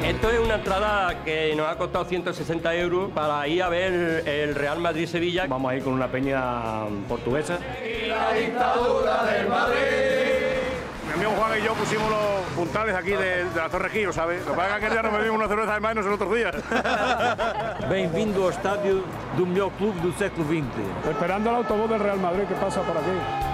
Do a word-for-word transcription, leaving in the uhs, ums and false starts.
Esto es una entrada que nos ha costado ciento sesenta euros para ir a ver el Real Madrid-Sevilla. Vamos a ir con una peña portuguesa. Y la dictadura del Madrid. Mi amigo Juan y yo pusimos los puntales aquí de, de la Torre Giro, ¿sabes? Lo que pasa es que aquel día nos bebimos una cerveza de más en otros días. Bem-vindo ao estádio do melhor clube do século vinte. Esperando el autobús del Real Madrid que pasa por aquí.